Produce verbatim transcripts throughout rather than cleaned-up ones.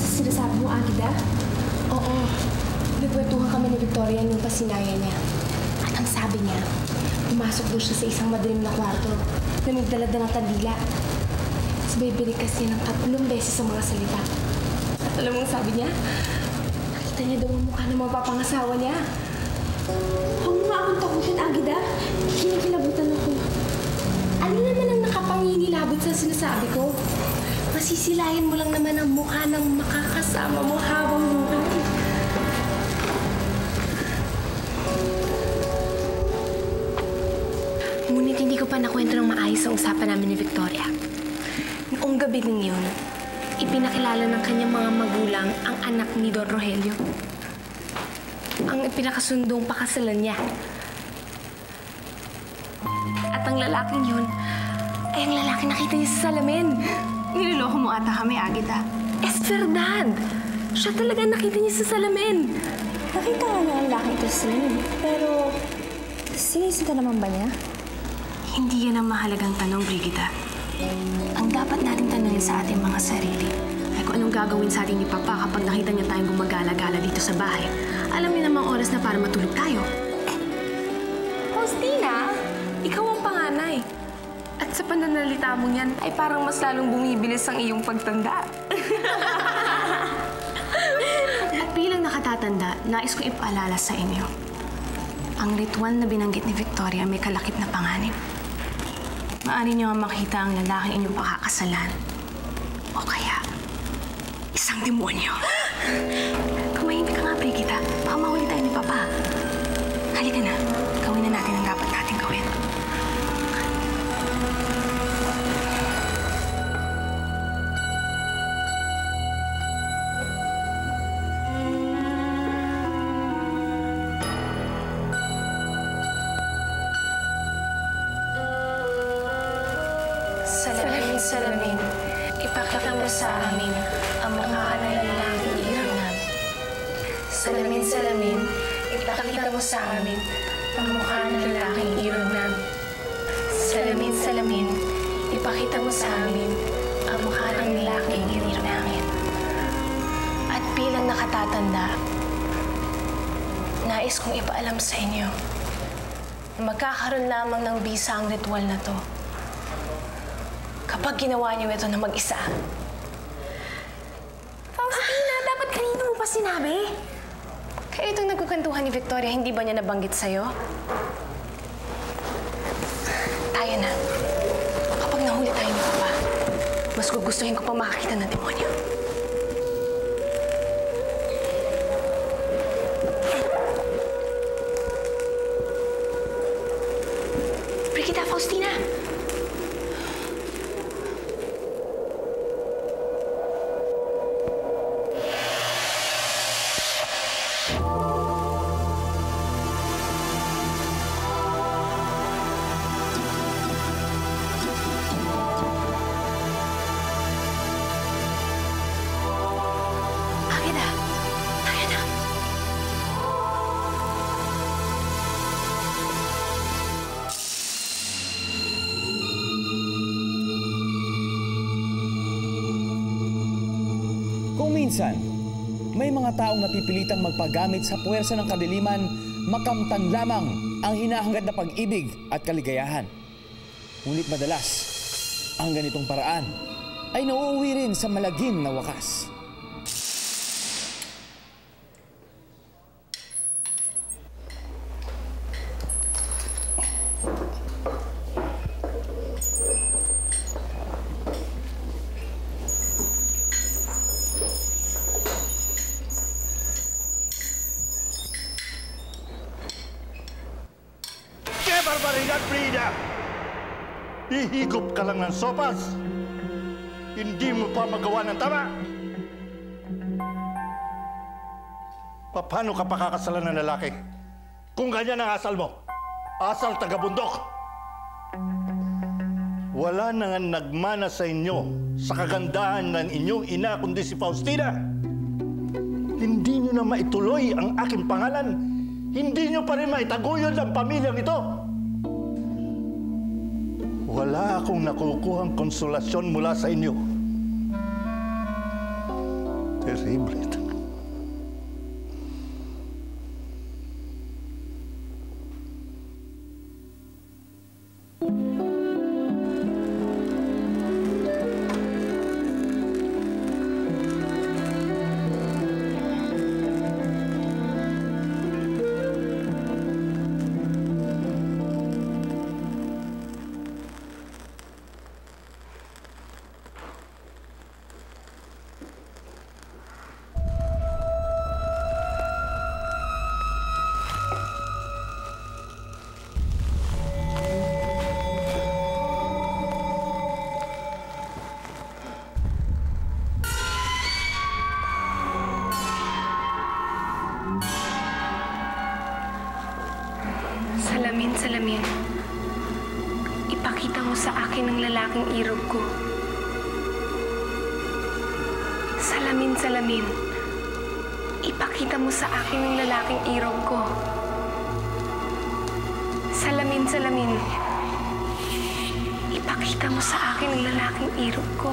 sinasabi mo, Agida? Oo. Nagkwentuhan kami ni Victoria nung pasinaya niya. At ang sabi niya, pumasok daw siya sa isang madilim na kwarto na may dala-dala ng kandila. Tapos bibirikas niya ng tatlong beses sa mga salita. At alam mo sabi niya? Nakita niya daw ang mukha ng mga papangasawa niya. Huwag mo nga akong takutin, Agida. Kinikilabutan ako. Ano naman ang nakapangingilabot sa sinasabi ko? Masisilayan mo lang naman ang mukha ng makakasama mo habang buhay. Ngunit hindi ko pa nakwento ng maayos ang usapan namin ni Victoria. Noong gabi ng yun, ipinakilala ng kanyang mga magulang ang anak ni Don Rogelio. Ang ipinakasundong pakasalan niya. At ang lalaking yun, ay ang lalaki nakita niya sa salamin. Niloloko mo ata kami, Agida. Es verdad! Siya talaga nakita niya sa salamin. Nakita nga niya ang lalaki ito sa salamin. Pero, sinisinta naman ba niya? Hindi yan ang mahalagang tanong, Brigida. Ang dapat natin tanongin sa ating mga sarili ay kung anong gagawin sa atin ni Papa kapag nakita niya tayong gumagala-gala dito sa bahay. Alam niyo namang oras na para matulog tayo. Faustina, ikaw ang panganay. At sa pananalita mo niyan ay parang mas lalong bumibilis ang iyong pagtanda. At bilang nakatatanda, nais ko ipaalala sa inyo. Ang ritual na binanggit ni Victoria may kalakip na panganib. Maaari niyo nga makita ang lalaking inyong pakakasalan. O kaya, isang demonyo. Kumahimik ka nga, Brigida. Baka mahuli tayo ni Papa. Halika na. Gawin na natin ang dapat natin gawin. Salamin, salamin. Ipakita mo sa amin ang mga kanayalaking ilangan. Salamin, salamin. Ipakita mo sa amin ang mukha ng lalaking ilangan. Salamin, salamin. Ipakita mo sa amin ang mukha ng lalaking ilangan. At bilang nakatatanda, nais kong ipaalam sa inyo na magkakaroon lamang ng bisa ang ritual na to kapag ginawa niyo ito na mag-isa. Faustina, dapat kanino mo pa sinabi? Kaya itong nagkukantuhan ni Victoria, hindi ba niya nabanggit sa'yo? Tayo na. Kapag nahuli tayo ni Papa, mas gugustuhin ko pa makakita ng demonyo. Brigida, Faustina! Kung minsan, may mga taong napipilitang magpagamit sa puwersa ng kadiliman, makamtan lamang ang hinahangad na pag-ibig at kaligayahan. Ngunit madalas, ang ganitong paraan ay nauuwi rin sa malagim na wakas. Barbaridad, Frida! Hihigop ka lang ng sopas. Hindi mo pa magawa ng tama. Paano ka pakakasalan ng lalaki? Kung ganyan ang asal mo, asal taga-bundok. Wala na nga nagmana sa inyo sa kagandahan ng inyong ina kundi si Faustina. Hindi nyo na maituloy ang aking pangalan. Hindi nyo pa rin maitaguyod ang pamilyang ito. Wala akong nakukuhang konsolasyon mula sa inyo. Terrible ito. Salamin, salamin. Ipakita mo sa akin ang lalaking irog ko. Salamin, salamin. Ipakita mo sa akin ang lalaking irog ko. Salamin, salamin. Ipakita mo sa akin ang lalaking irog ko.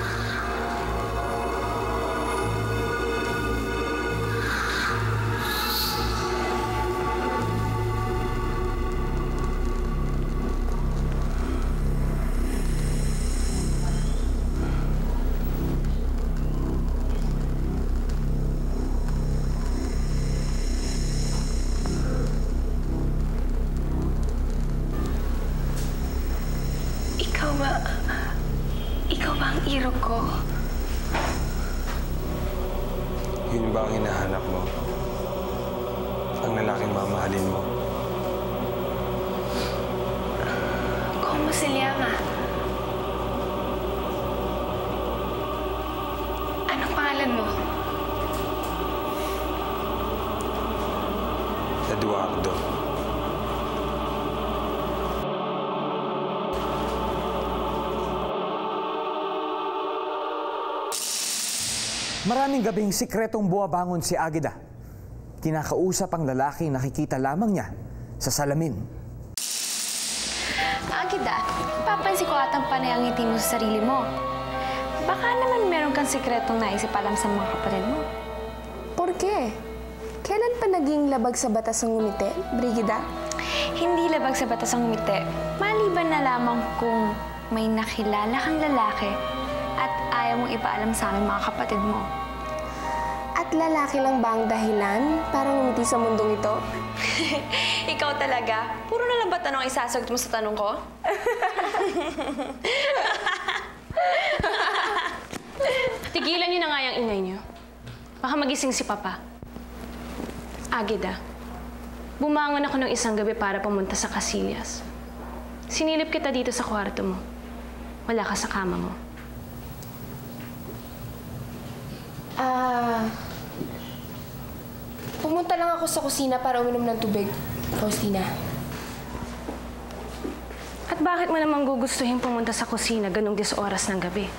Ikaw ba... Ikaw ba ang irog ko? Yun ba ang hinahanap mo? Ang lalaking mamahalin mo? Como se llama? Anong pangalan mo? Eduardo. Maraming gabing sikretong buwabangon si Agida. Kinakausap ang lalaki nakikita lamang niya sa salamin. Agida, papansin ko atang panay ang ngiti mo sa sarili mo. Baka naman meron kang sikretong naisip alam sa mga kapatid mo. Por qué? Kailan pa naging labag sa batas ang ngumiti, Brigida? Hindi labag sa batas ang ngumiti. Maliban na lamang kung may nakilala kang lalaki at ayaw mong ipaalam sa aming mga kapatid mo. At lalaki lang ba ang dahilan para ngumiti sa mundong ito? Ikaw talaga? Puro na lang ba tanong isasagot mo sa tanong ko? Tigilan niyo na nga yung ingay niyo. Baka magising si Papa. Agida, bumangon ako ng isang gabi para pumunta sa Casillas. Sinilip kita dito sa kwarto mo. Wala ka sa kama mo. Ah... pumunta lang ako sa kusina para uminom ng tubig, Faustina. At bakit mo namang gugustuhin pumunta sa kusina ganong dis oras ng gabi?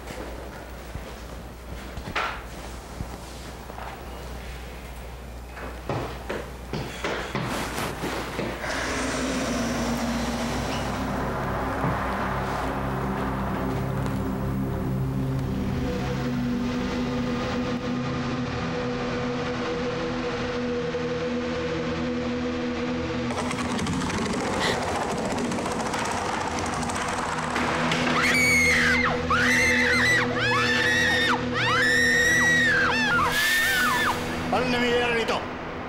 Anong nangyayari rito?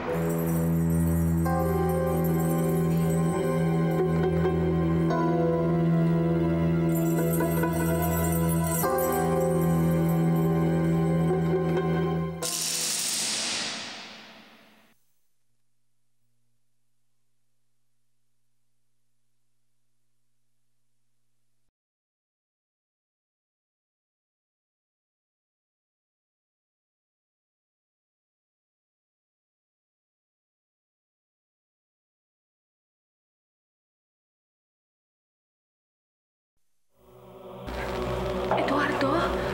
Eduardo?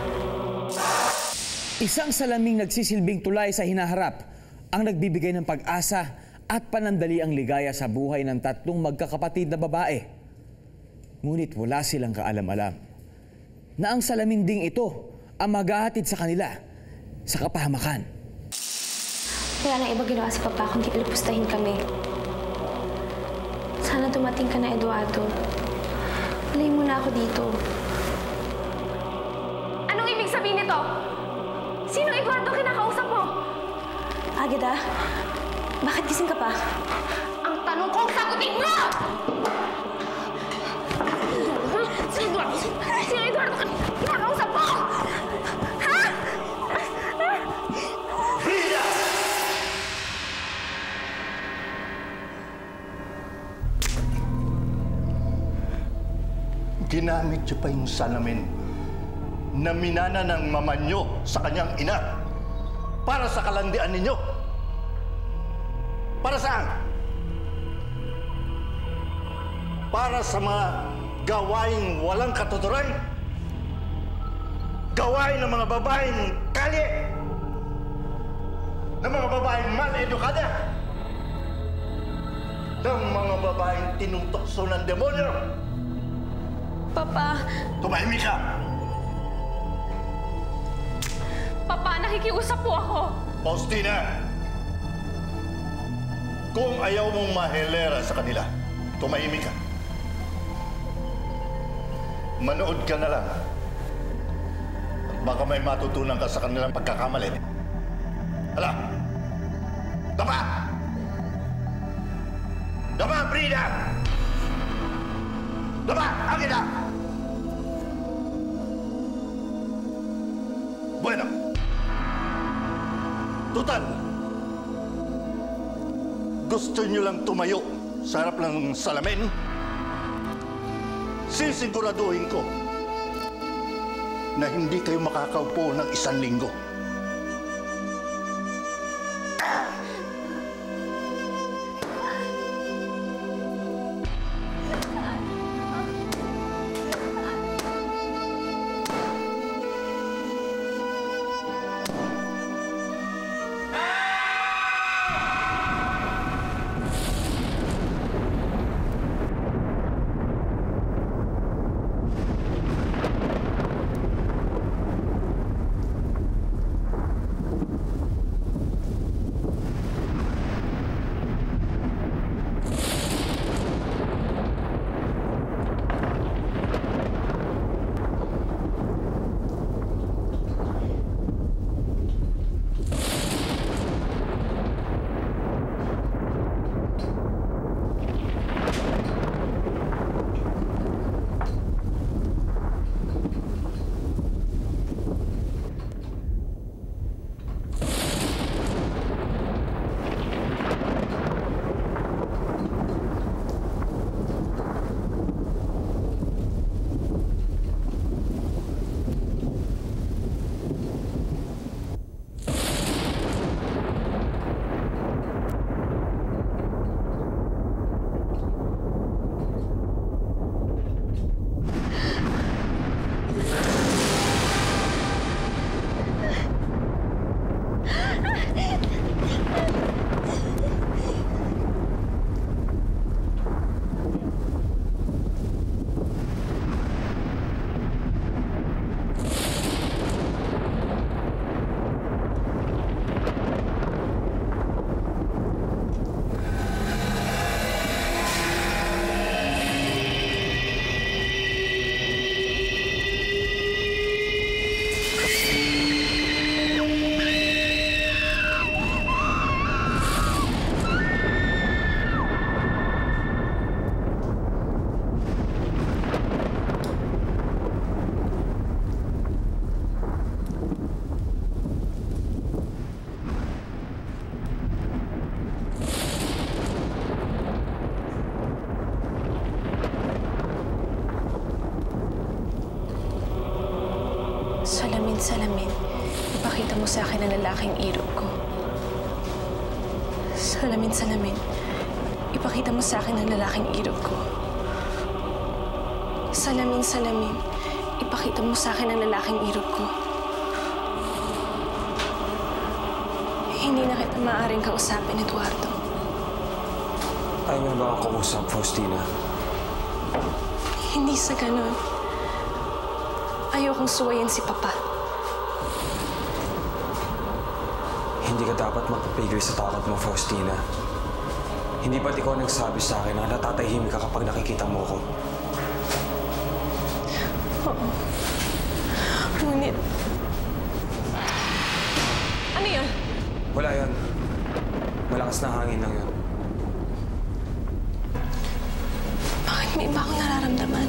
Isang salaming nagsisilbing tulay sa hinaharap ang nagbibigay ng pag-asa at panandali ang ligaya sa buhay ng tatlong magkakapatid na babae. Ngunit wala silang kaalam-alam na ang salamin ding ito ang maghahatid sa kanila sa kapahamakan. Wala nang iba ginawa sa papa kundi ilipustahin kami. Sana dumating ka na, Eduardo. Hulayin mo na ako dito. Anong ibig sabihin nito? Sino Eduardo kinakausap mo? Ageda, bakit gising ka pa? Ang tanong kong sagutin mo! Sino Eduardo? Sino Eduardo kinakausap mo? Ha? Frida! Ginamit niyo pa yung salamin na minana ng mama niyo sa kanyang ina para sa kalandian ninyo. Para saan? Para sa mga gawaing walang katuturan? Gawain ng mga babaeng kalye? Ng mga babaeng mal-edukada? Ng mga babaeng tinutokso ng demonyo? Papa, Tumahimik ka! Papa, nakikiusap po ako. Faustina! Kung ayaw mong mahilera sa kanila, tumahimik ka. Manood ka na lang. At baka may matutunan ka sa kanilang pagkakamali. Hala! Dapa! Dapa, Frida! Dapa! Agila! Bueno. Total. Gusto nyo lang tumayo sa harap ng salamin? Sisiguraduhin ko na hindi kayo makakaupo ng isang linggo. Salamin, ipakita mo sa akin ang lalaking irog ko. Salamin, salamin, ipakita mo sa akin ang lalaking irog ko. Salamin, salamin, ipakita mo sa akin ang lalaking irog ko. Hindi na kita maaaring kausapin, Eduardo. Ayaw mo na ba akong kausap, Faustina? Hindi sa ganun. Ayokong suwayin si Papa. Hindi ka dapat magpapigil sa takot mo, Faustina. Hindi ba't ikaw nagsabi sa akin na natatahimik ka kapag nakikita mo ko? Oo. Ngunit... Ano yun? Wala yun. Malakas na hangin lang yun. Bakit may iba akong nararamdaman?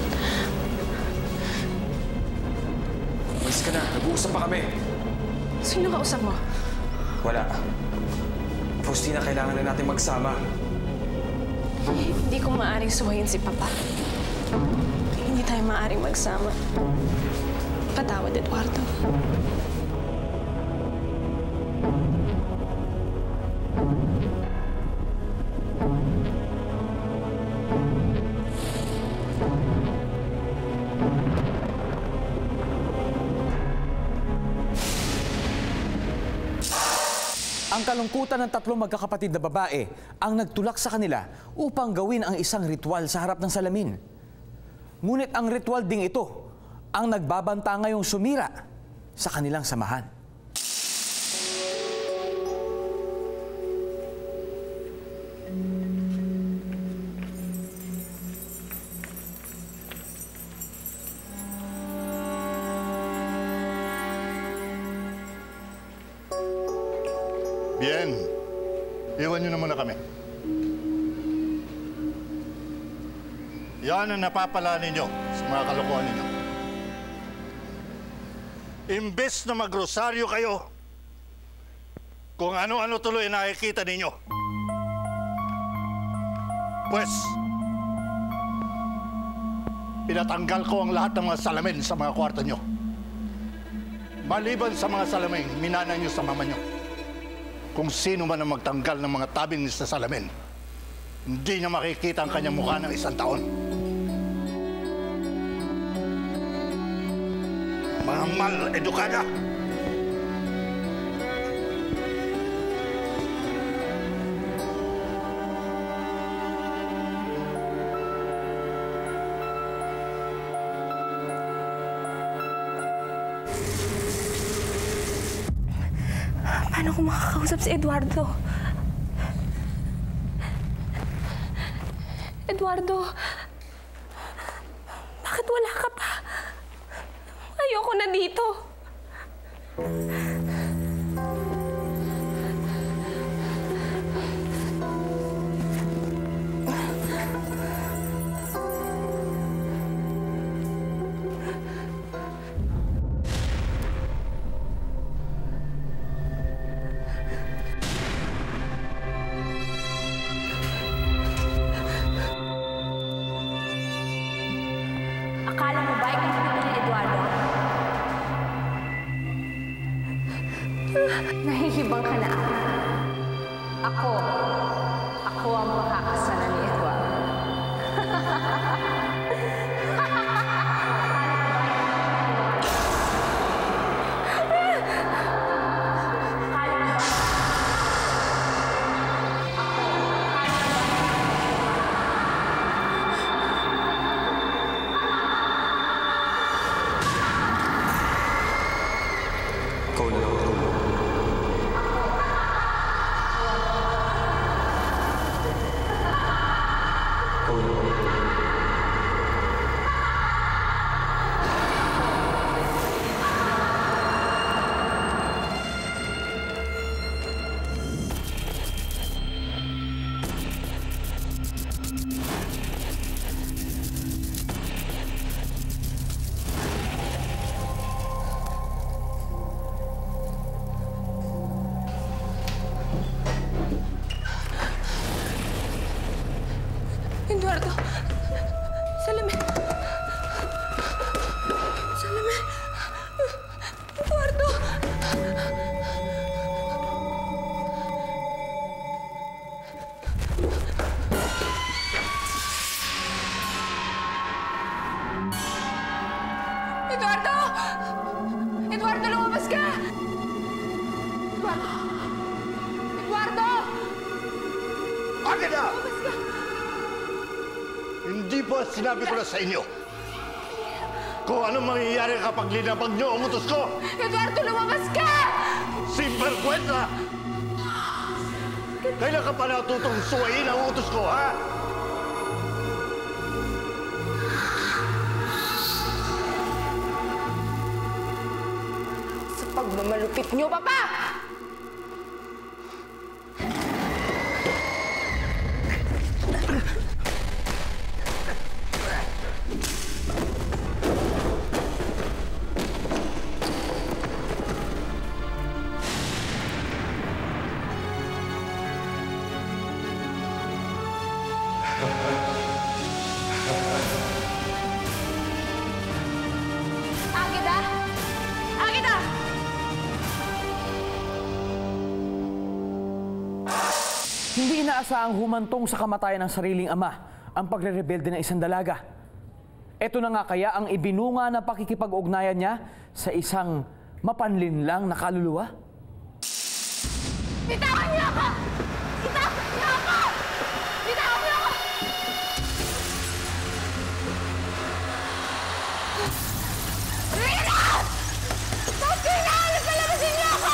Malis ka na. Nag-uusap pa kami. Sino kausap mo? Wala. Faustina, kailangan na natin magsama. Hindi ko maaaring suwayin si Papa. Hindi tayo maaaring magsama. Patawad, Eduardo. Ang kalungkutan ng tatlong magkakapatid na babae ang nagtulak sa kanila upang gawin ang isang ritual sa harap ng salamin. Ngunit ang ritual ding ito ang nagbabanta ngayong sumira sa kanilang samahan. Bien. Iwan niyo na muna kami. Yan ang napapala ninyo sa mga kalokohan ninyo. Imbes na magrosaryo kayo, kung ano-ano tuloy nakikita ninyo. Pues, pinatanggal ko ang lahat ng mga salamin sa mga kwarto nyo. Maliban sa mga salamin, minana nyo sa mama nyo. Kung sino man ang magtanggal ng mga tabing sa salamin, hindi niya makikita ang kanyang mukha ng isang taon. Mga mal-edukada! Paano ko makakausap si Eduardo? Eduardo, bakit wala ka pa? Ayoko na dito. Akala mo ba ikaw na ni Eduardo? Nahihibang ka na ako. Ako. Ako ang makakasala ni Eduardo. Ikaw na lang ako. Ikaw na lang. Eduardo, salamin. Salamin. Eduardo. Eduardo! Eduardo, lumabas ka! Eduardo! Eduardo! Akin na! Lumabas ka! Hindi ba sinabi ko na sa inyo kung anong mangyayari kapag linabag nyo ang utos ko? Eduardo, lumabas ka! Sinvergüenza! Kailan ka pa natutong suwayin ang utos ko, ha? Sa pagmamalupit niyo, Papa! Agida! Agida! Hindi inaasahang humantong sa kamatayan ng sariling ama ang pagre-rebelde ng isang dalaga. Ito na nga kaya ang ibinunga na pakikipag-ugnayan niya sa isang mapanlinlang na kaluluwa? Bitawan niyo ako! Bitawan niyo ako! Bitawan niyo ako! Rina! Faustina! Nagpalabasin niyo ako!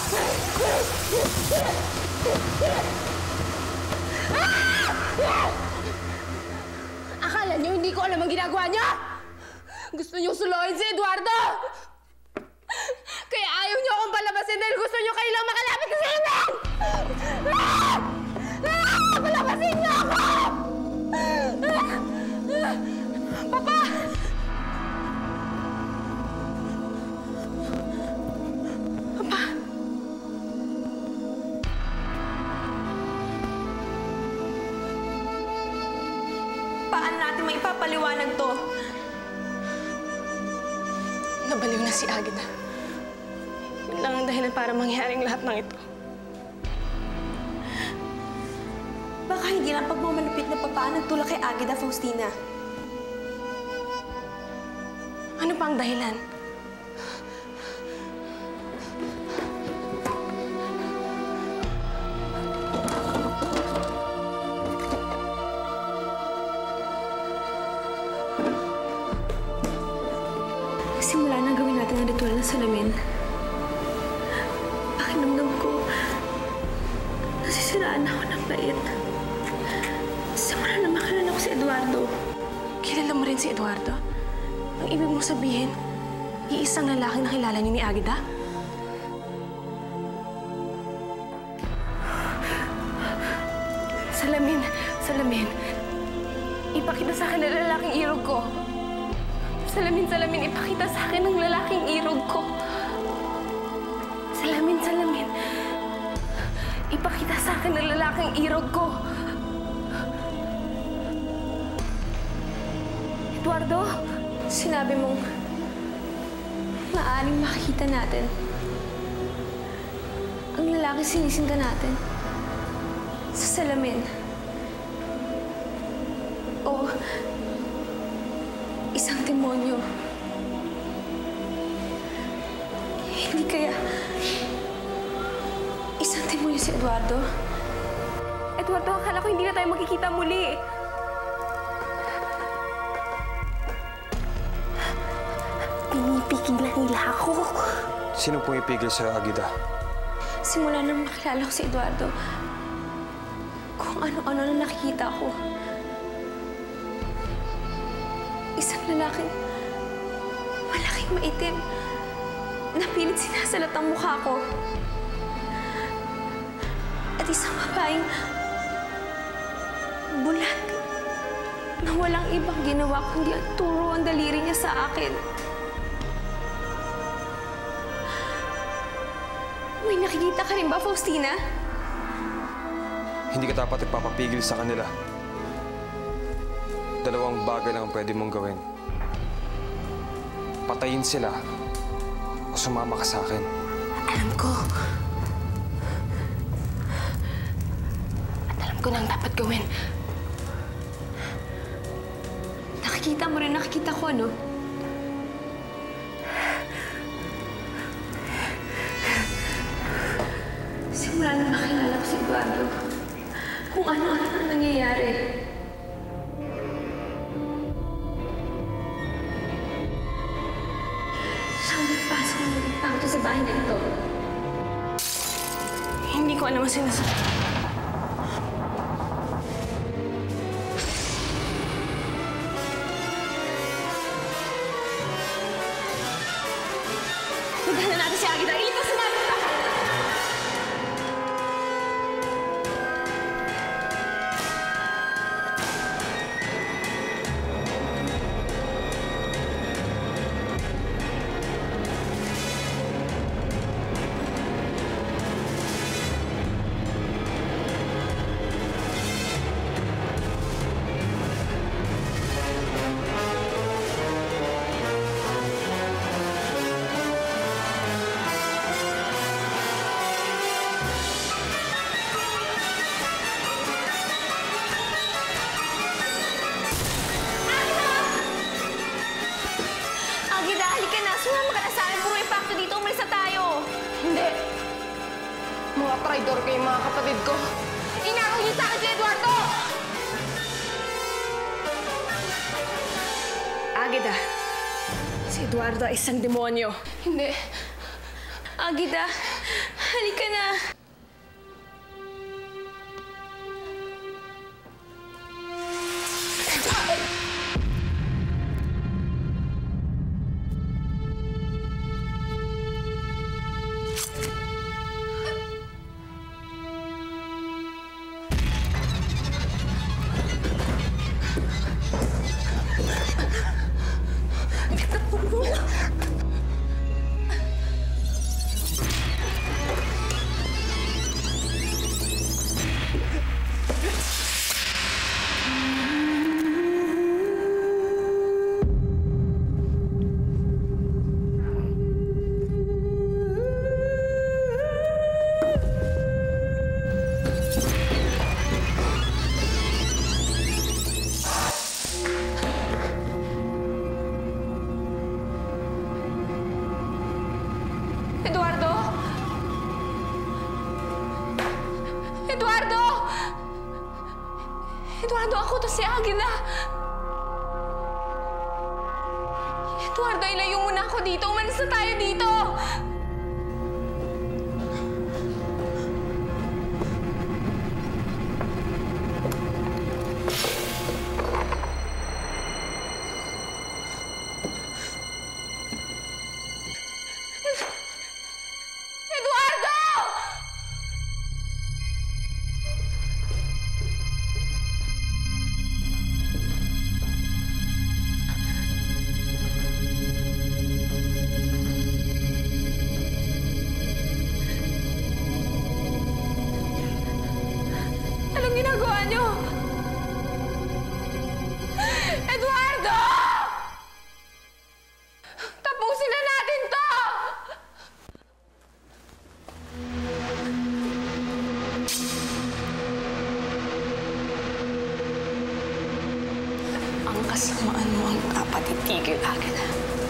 Akala niyo hindi ko alam ang ginagawa niyo? Gusto niyo suluhin si Eduardo! Kaya ayaw niyo akong palabasin dahil gusto niyo kayo lang makalapit sa amin! Ah! Ah! Palabasin niyo ako! Ah! Papa! Papa! Paano natin maipapaliwanag to? Nabaliw na si Agida. Yun lang ang dahilan para mangyaring lahat ng ito. Baka hindi lang pagmamalupit na papa nagtulak kay Agida, Faustina. Ano pa ang dahilan? Simula na gawin natin ang ritual ng salamin. Pakiramdam ko, nasisiraan ako ng bait. Simula na makilala ko si Eduardo. Kilala mo rin si Eduardo? Ang ibig mong sabihin, iisang lalaking nakilala niyo ni Agida? Salamin, salamin. Ipakita sa akin ang lalaking irog ko. Salamin, salamin, ipakita sa akin ang lalaking irog ko. Salamin, salamin. Ipakita sa akin ang lalaking irog ko. Eduardo, Sinabi mong maaaring makikita natin ang lalaki sinisinta natin sa salamin. O isang demonyo. Hindi kaya isang demonyo si Eduardo? Eduardo, akala ko hindi na tayo magkikita muli. Pinipigilan nila ako. Sino pumipigil sa'yo, Agida? Simula nang makilala ko si Eduardo, kung ano-ano na nakikita ko. Isang lalaking malaking maitim na pilit sinasalat ang mukha ko. At isang babaeng bulat na walang ibang ginawa kundi ang turo ang daliri niya sa akin. May nakikita ka rin ba, Faustina? Hindi ka dapat ipapapigil sa kanila. Dalawang bagay lang ang pwede mong gawin. Patayin sila o sumama ka sa akin. Alam ko. At alam ko na ang dapat gawin. Nakikita mo rin, nakikita ko, ano? Simula na makilala ko si Eduardo, kung ano-ano na nangyayari. Siyang nagpasok ng impacto sa bahay na ito. Hindi ko alam ang sinasabi. Puntahan na natin si Agida. Iligtas na natin siya! Agida, halika na. Sumama ka na sa akin. Puro impacto dito. Umalis na tayo. Hindi. Mga traidor kayo, mga kapatid ko. Inakaw niyo sa akin si Eduardo! Agida, si Eduardo ay isang demonyo. Hindi. Agida, halika na. Eduardo! Eduardo! Eduardo, ako to si Agida. Eduardo, ilayo mo na ako dito. Umalis na tayo dito. Eduardo! Anong ginagawa niyo? Eduardo! Tapusin na natin to! Ang kasamaan mo ang dapat itigil, Agida.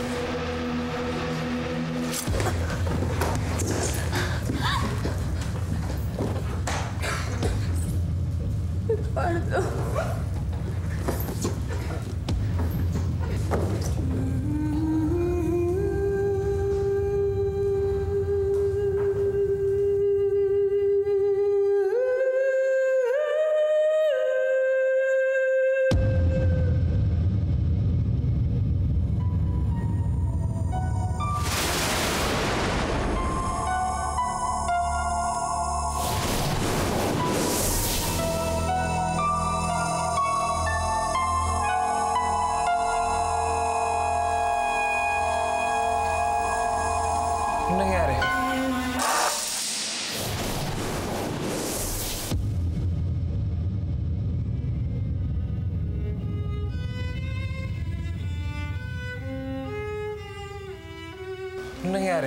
Ano nangyari? Ano nangyari?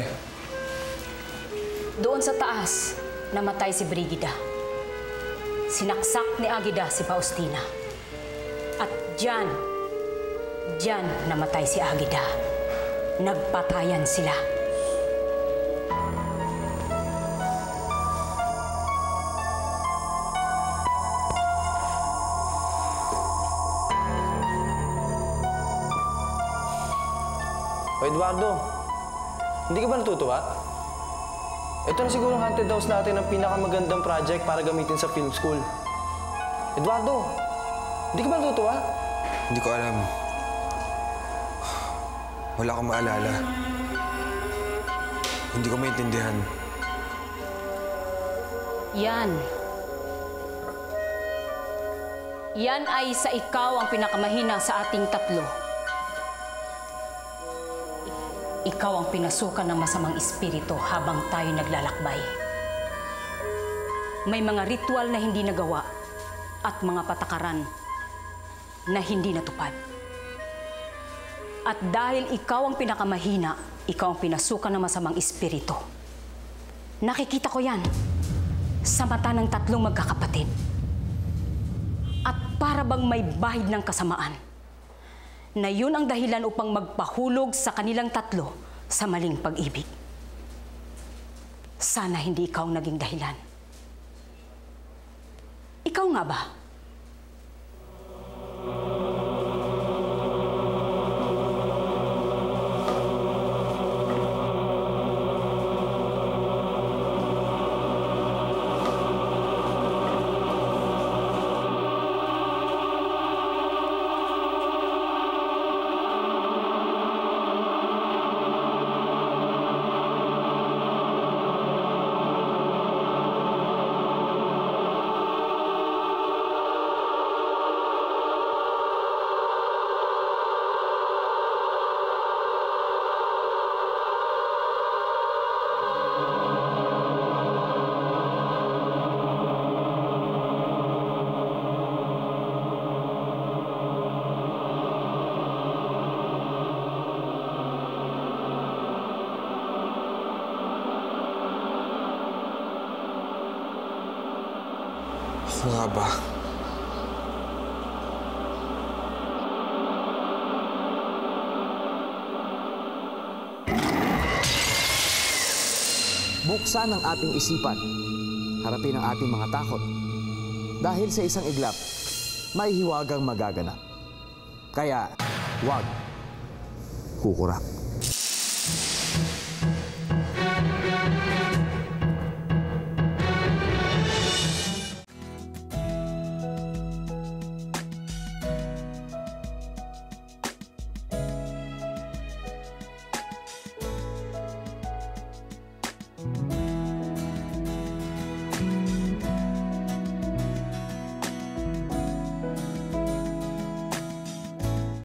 Doon sa taas, namatay si Brigida. Sinaksak ni Agida si Faustina. At diyan, diyan namatay si Agida. Nagpatayan sila. O Eduardo, hindi ka ba natutuwa? Ito na siguro ang haunted house natin ang pinakamagandang project para gamitin sa film school. Eduardo, hindi ka ba natutuwa? Hindi ko alam. Wala akong maalala. Hindi ko maintindihan. Yan. Yan ay sa ikaw ang pinakamahina sa ating tatlo. I- ikaw ang pinasukan ng masamang espiritu habang tayo naglalakbay. May mga ritual na hindi nagawa at mga patakaran na hindi natupad. At dahil ikaw ang pinakamahina, ikaw ang pinasukan ng masamang espiritu. Nakikita ko yan sa mata ng tatlong magkakapatid. At para bang may bahid ng kasamaan, na yun ang dahilan upang magpahulog sa kanilang tatlo sa maling pag-ibig. Sana hindi ikaw ang naging dahilan. Ikaw nga ba? Ako nga ba? Buksan ang ating isipan. Harapin ang ating mga takot. Dahil sa isang iglap, may hiwagang magaganap. Kaya, huwag kukurap.